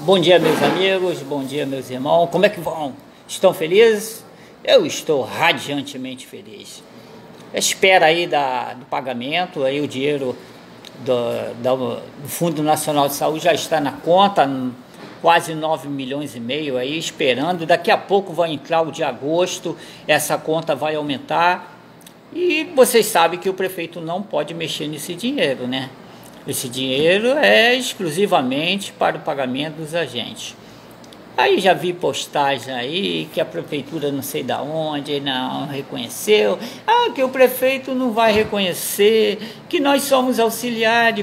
Bom dia, meus amigos, bom dia, meus irmãos. Como é que vão? Estão felizes? Eu estou radiantemente feliz. Espera aí do pagamento, aí o dinheiro do Fundo Nacional de Saúde já está na conta, quase 9 milhões e meio aí, esperando. Daqui a pouco vai entrar o de agosto, essa conta vai aumentar. E vocês sabem que o prefeito não pode mexer nesse dinheiro, né? Esse dinheiro é exclusivamente para o pagamento dos agentes. Aí já vi postagem aí que a prefeitura não sei da onde não reconheceu. Que o prefeito não vai reconhecer, que nós somos auxiliares.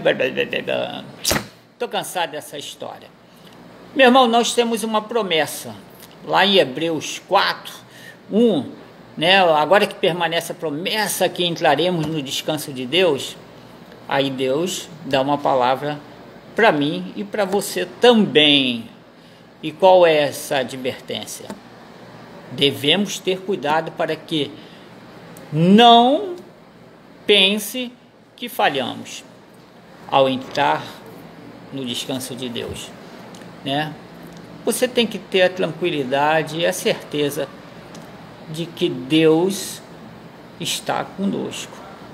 Estou cansado dessa história. Meu irmão, nós temos uma promessa. Lá em Hebreus 4, 1, né? Agora que permanece a promessa que entraremos no descanso de Deus. Aí Deus dá uma palavra para mim e para você também. E qual é essa advertência? Devemos ter cuidado para que não pense que falhamos ao entrar no descanso de Deus, né? Você tem que ter a tranquilidade e a certeza de que Deus está conosco.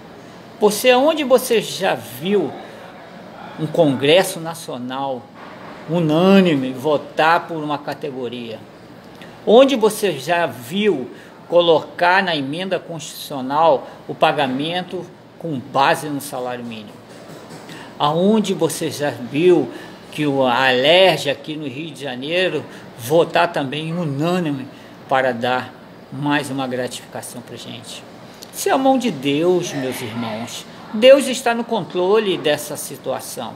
Onde você já viu um Congresso Nacional unânime votar por uma categoria? Onde você já viu colocar na emenda constitucional o pagamento com base no salário mínimo? Aonde você já viu que a Alerj aqui no Rio de Janeiro votar também unânime para dar mais uma gratificação para a gente? Isso é a mão de Deus, meus irmãos. Deus está no controle dessa situação.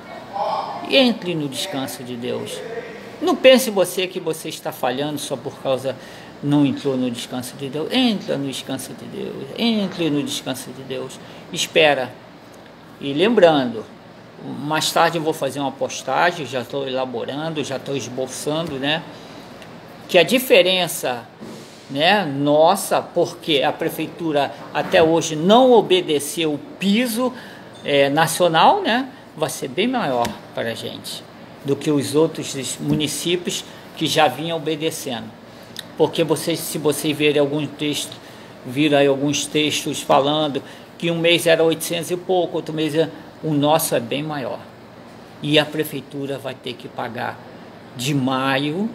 Entre no descanso de Deus. Não pense você que você está falhando só por causa não entrou no descanso de Deus. Entra no descanso de Deus. Entre no descanso de Deus. Espera. E lembrando, mais tarde eu vou fazer uma postagem, já estou elaborando, já estou esboçando, né? Que a diferença, né, nossa, porque a prefeitura até hoje não obedeceu o piso nacional, né, vai ser bem maior para a gente do que os outros municípios que já vinham obedecendo. Porque se vocês verem viram aí alguns textos falando que um mês era 800 e pouco, outro mês o nosso é bem maior. E a prefeitura vai ter que pagar de maio,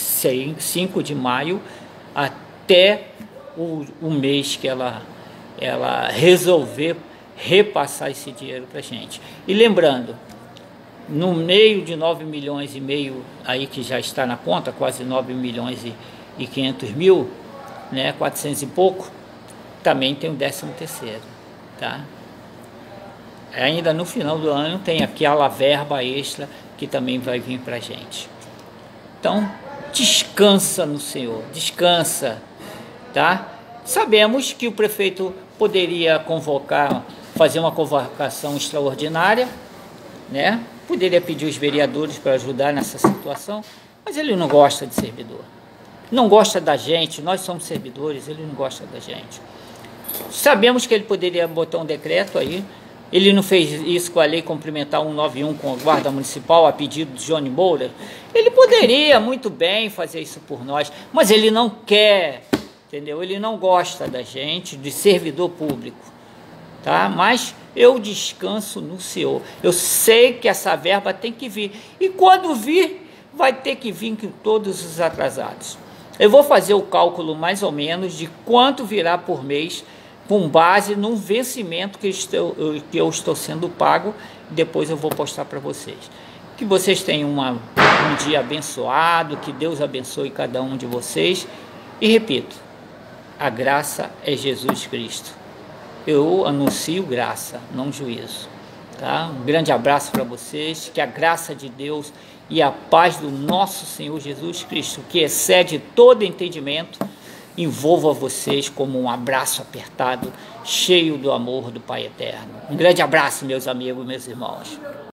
5 de maio, até o mês que ela resolver repassar esse dinheiro para a gente. E lembrando, no meio de 9 milhões e meio aí que já está na conta, quase 9 milhões e 500 mil, né, 400 e pouco, também tem o 13º, tá? Ainda no final do ano tem aquela verba extra que também vai vir para a gente. Então, descansa no Senhor, descansa, tá? Sabemos que o prefeito poderia fazer uma convocação extraordinária, né? Poderia pedir os vereadores para ajudar nessa situação, mas ele não gosta de servidor. Não gosta da gente, nós somos servidores, ele não gosta da gente. Sabemos que ele poderia botar um decreto aí. Ele não fez isso com a lei complementar 191 com a Guarda Municipal a pedido de Johnny Moura. Ele poderia muito bem fazer isso por nós, mas ele não quer, entendeu? Ele não gosta da gente, de servidor público, tá? Mas eu descanso no Senhor. Eu sei que essa verba tem que vir. E quando vir, vai ter que vir com todos os atrasados. Eu vou fazer o cálculo mais ou menos de quanto virá por mês, com base num vencimento que eu estou sendo pago. Depois eu vou postar para vocês. Que vocês tenham um dia abençoado, que Deus abençoe cada um de vocês. E repito, a graça é Jesus Cristo. Eu anuncio graça, não juízo. Tá? Um grande abraço para vocês, que a graça de Deus e a paz do nosso Senhor Jesus Cristo, que excede todo entendimento, envolva vocês como um abraço apertado, cheio do amor do Pai Eterno. Um grande abraço, meus amigos, meus irmãos.